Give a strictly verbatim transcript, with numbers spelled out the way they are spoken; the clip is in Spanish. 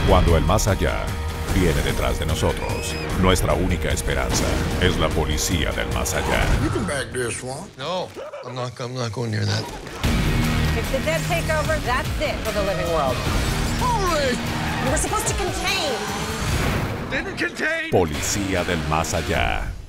Cuando el más allá viene detrás de nosotros, nuestra única esperanza es la policía del más allá. You can back this one. No, I'm not, I'm not going near that. If the dead take over, that's it for the living world. Holy! We're supposed to contain. Didn't contain. Policía del más allá.